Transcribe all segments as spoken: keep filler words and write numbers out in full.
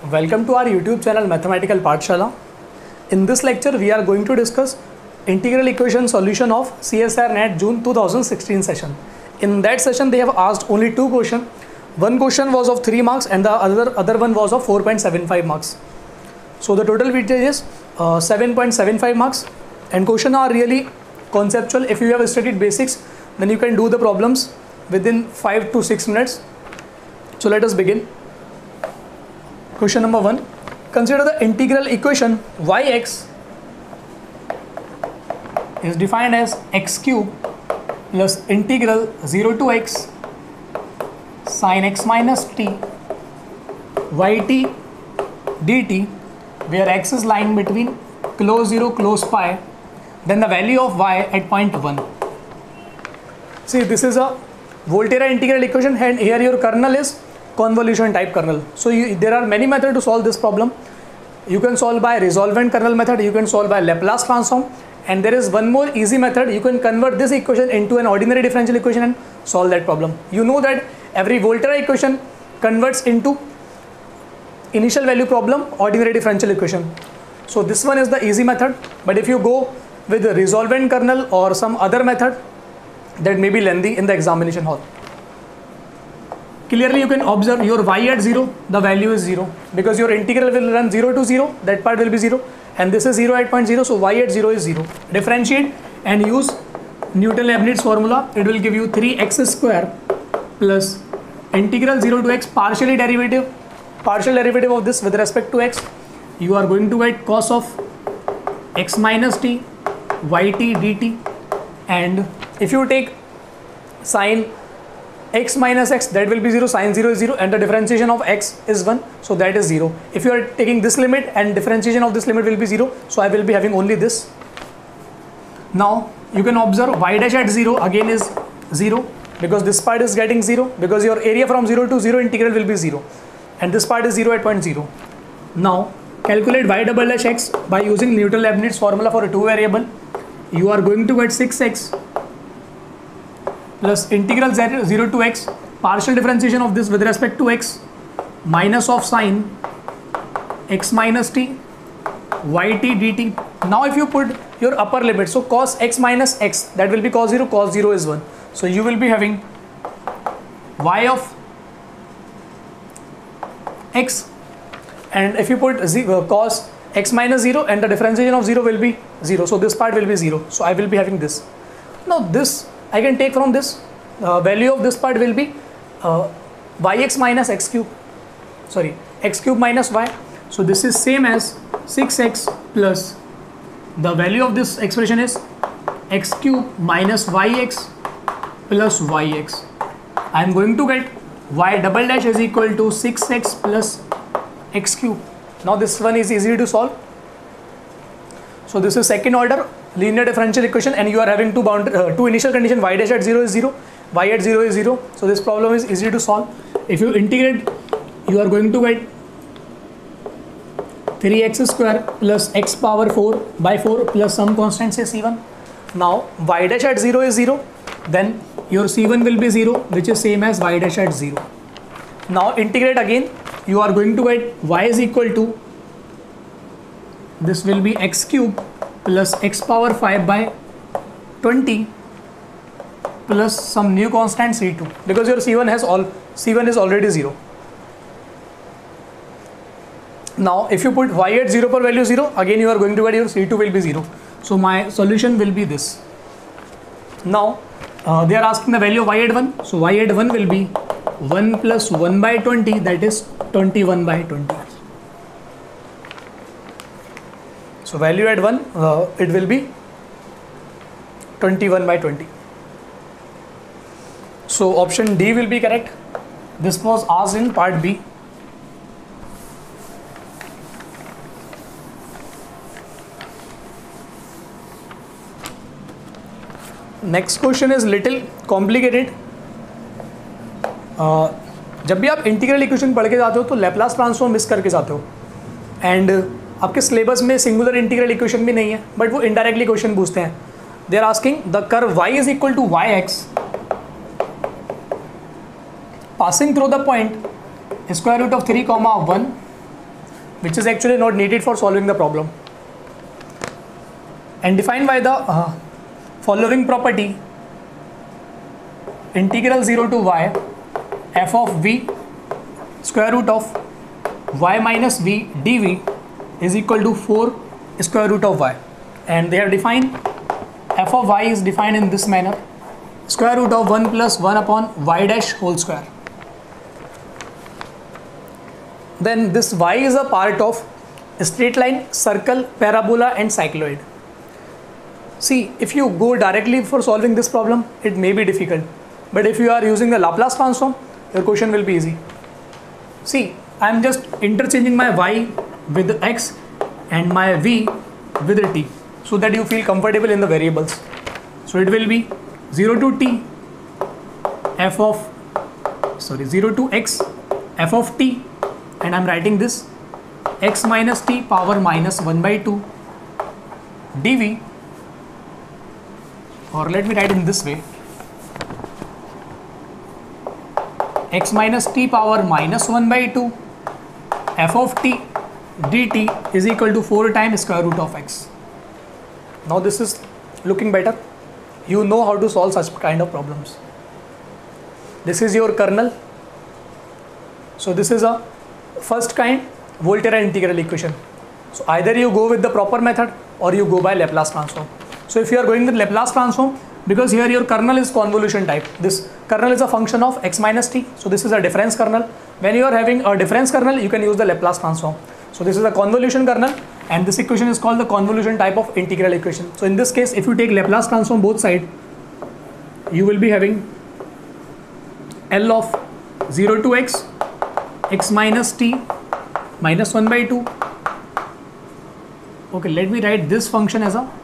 Welcome to our YouTube channel Mathematical Pathshala. In this lecture we are going to discuss integral equation solution of C S I R NET June two thousand sixteen session. In that session they have asked only two questions. One question was of three marks and the other other one was of four point seven five marks. So the total weightage is uh, seven point seven five marks, and questions are really conceptual. If you have studied basics, then you can do the problems within five to six minutes. So let us begin. Question number one. Consider the integral equation yx is defined as x cube plus integral zero to x sin x minus t yt dt, where x is lying between close zero close pi, then the value of y at point one. See, this is a Volterra integral equation, and here your kernel is convolution type kernel. So you, there are many methods to solve this problem. You can solve by resolvent kernel method, you can solve by Laplace transform, and there is one more easy method. You can convert this equation into an ordinary differential equation and solve that problem. You know that every Volterra equation converts into initial value problem ordinary differential equation. So this one is the easy method, but if you go with the resolvent kernel or some other method, that may be lengthy in the examination hall. Clearly you can observe your y at zero, the value is zero, because your integral will run zero to zero, that part will be zero, and this is zero at point zero, so y at zero is zero. Differentiate and use Newton-Leibniz formula. It will give you three x square plus integral zero to x partially derivative, partial derivative of this with respect to x. You are going to get cos of x minus t yt dt, and if you take sine x minus x, that will be zero, sine zero is zero, and the differentiation of x is one, so that is zero. If you are taking this limit and differentiation of this limit will be zero, so I will be having only this. Now you can observe y dash at zero again is zero, because this part is getting zero, because your area from zero to zero integral will be zero, and this part is zero at point zero. Now calculate y double dash x by using Newton-Leibniz formula for a two variable. You are going to get six x plus integral zero to x partial differentiation of this with respect to x minus of sine x minus t yt dt. Now if you put your upper limit, so cos x minus x, that will be cos zero, cos zero is one, so you will be having y of x, and if you put z, uh, cos x minus zero, and the differentiation of zero will be zero, so this part will be zero, so I will be having this. Now this I can take from this, uh, value of this part will be uh, yx minus x cube, sorry x cube minus y, so this is same as six x plus the value of this expression is x cube minus yx plus yx. I am going to get y double dash is equal to six x plus x cube. Now this one is easy to solve. So this is second order linear differential equation, and you are having two bound uh, two initial condition, y dash at zero is zero, y at zero is zero, so this problem is easy to solve. If you integrate, you are going to get three x square plus x power four by four plus some constant say c one. Now y dash at zero is zero, then your c one will be zero, which is same as y dash at zero. Now integrate again, you are going to get y is equal to, this will be x cube plus x power five by twenty plus some new constant c two, because your c one has all c one is already zero. Now if you put y at zero per value zero, again you are going to get your c two will be zero, so my solution will be this. Now uh, they are asking the value of y at one, so y at one will be one plus one by twenty, that is twenty-one by twenty. So value at one, uh, it will be twenty-one by twenty. So option D will be correct. This was asked in part B. Next question is little complicated. uh, जब भी आप integral equation पढ़ के जाते हो तो Laplace transform miss करके जाते हो, एंड आपके सिलेबस में सिंगुलर इंटीग्रल इक्वेशन भी नहीं है, बट वो इनडायरेक्टली क्वेश्चन पूछते हैं. They are asking the curve y is equal to y x passing through the point square root of three comma one which is actually not needed for solving the problem, and defined by the uh, following property: integral zero to y f of v square root of y minus v dv is equal to four square root of y. And they have defined f of y is defined in this manner: square root of one plus one upon y dash whole square. Then this y is a part of straight line, circle, parabola and cycloid. See, if you go directly for solving this problem, it may be difficult, but if you are using the Laplace transform, your question will be easy. See, I am just interchanging my y with x and my v with the t, so that you feel comfortable in the variables. So it will be zero to t f of sorry zero to x f of t, and I am writing this x minus t power minus one by two dv, or let me write in this way: x minus t power minus one by two f of t dt is equal to four times square root of x. Now this is looking better. You know how to solve such kind of problems. This is your kernel. So this is a first kind Volterra integral equation. So either you go with the proper method or you go by Laplace transform. So if you are going with Laplace transform, because here your kernel is convolution type, this kernel is a function of x minus t, so this is a difference kernel. When you are having a difference kernel, you can use the Laplace transform. So this is a convolution kernel, and this equation is called the convolution type of integral equation. So in this case, if you take Laplace transform both sides, you will be having L of zero to x, x minus t minus one by two. Okay, let me write this function as a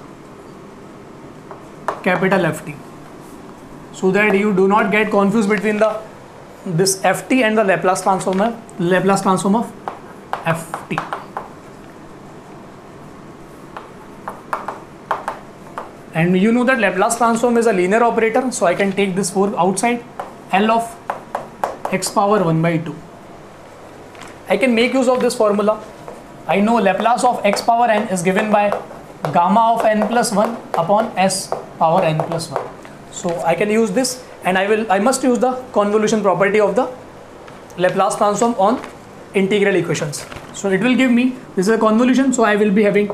capital F T, so that you do not get confused between the this F T and the Laplace transform Laplace transform of F T. And you know that Laplace transform is a linear operator, so I can take this four outside. L of x power one by two. I can make use of this formula. I know Laplace of x power n is given by gamma of n plus one upon s power n plus one. So I can use this, and I will I must use the convolution property of the Laplace transform on integral equations. So it will give me, this is a convolution, so I will be having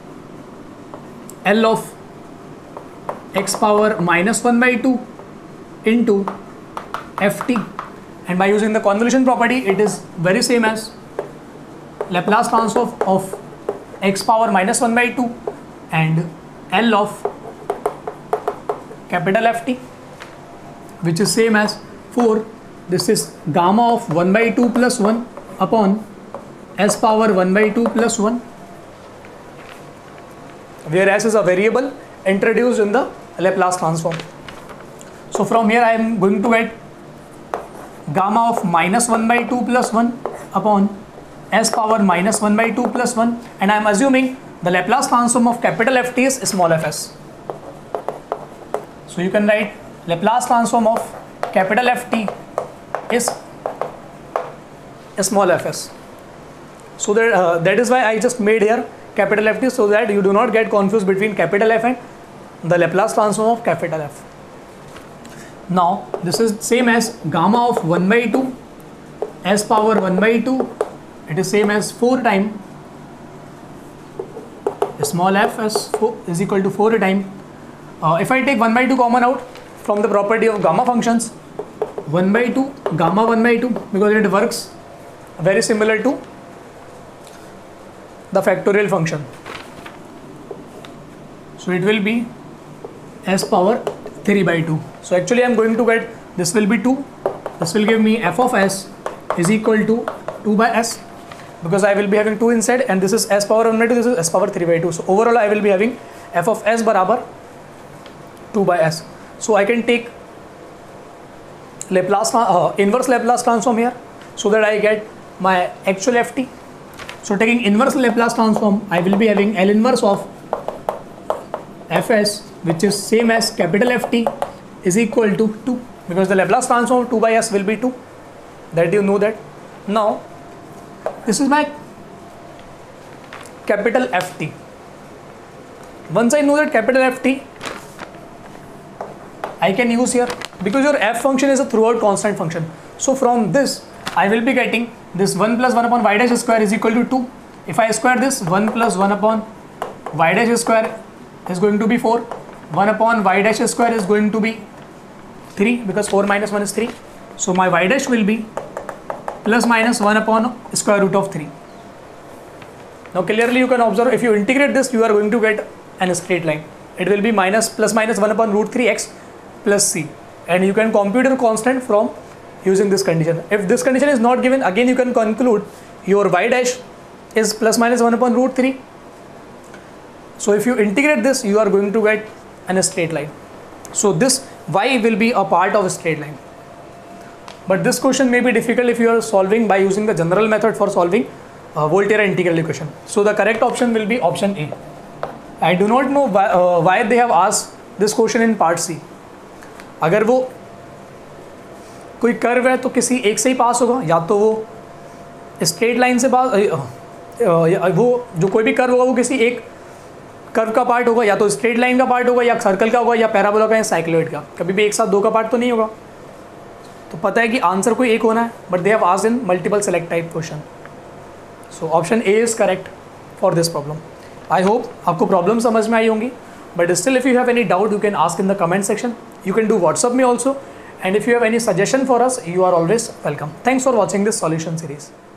L of x power minus one by two into ft, and by using the convolution property, it is very same as Laplace transform of x power minus one by two and L of capital F T, which is same as four. This is gamma of one by two plus one upon s power one by two plus one, where s is a variable introduced in the Laplace transform. So from here I am going to get gamma of minus one by two plus one upon s power minus one by two plus one, and I am assuming the Laplace transform of capital F T is small fs. So you can write Laplace transform of capital F T is small fs. So that uh, that is why I just made here capital F T, so that you do not get confused between capital F and the Laplace transform of capital F. Now this is same as gamma of one by two s power one by two, it is same as four time small f as four is equal to four time. Uh, if I take one by two common out from the property of gamma functions, one by two gamma one by two, because it works very similar to the factorial function. So it will be s power three by two. So actually I am going to get, this will be two, this will give me f of s is equal to two by s, because I will be having two inside, and this is s power one by two, this is s power three by two. So overall I will be having f of s barabar two by s. So I can take Laplace uh, inverse Laplace transform here, so that I get my actual F T. So taking inverse Laplace transform, I will be having L inverse of Fs, which is same as capital F T, is equal to two, because the Laplace transform two by s will be two, that you know that. Now this is my capital F T. Once I know that capital F T, I can use here, because your f function is a throughout constant function. So from this, I will be getting this one plus one upon y dash square is equal to two. If I square this, one plus one upon y dash square is going to be four. one upon y dash square is going to be three, because four minus one is three. So my y dash will be plus minus one upon square root of three. Now clearly you can observe, if you integrate this, you are going to get an straight line. It will be minus plus minus one upon root three x plus c, and you can compute your constant from using this condition. If this condition is not given, again you can conclude your y dash is plus minus one upon root three. So if you integrate this, you are going to get an straight line. So this y will be a part of a straight line. But this question may be difficult if you are solving by using the general method for solving uh, Volterra integral equation. So the correct option will be option A. I do not know why, uh, why they have asked this question in part C. अगर वो कोई curve है तो किसी एक से ही पास होगा, या तो वो स्ट्रेट लाइन से पास, वो जो कोई भी कर्व होगा वो किसी एक कर्व का पार्ट होगा, या तो स्ट्रेट लाइन का पार्ट होगा, या सर्कल का होगा, या पैराबोला का, या साइक्लॉइड का. कभी भी एक साथ दो का पार्ट तो नहीं होगा. तो पता है कि आंसर कोई एक होना है, but they have asked in multiple select type question. So option A is correct for this problem. I hope आपको प्रॉब्लम समझ में आई होंगी, but still if you have any doubt you can ask in the comment section. You can do WhatsApp me also, and if you have any suggestion for us, you are always welcome. Thanks for watching this solution series.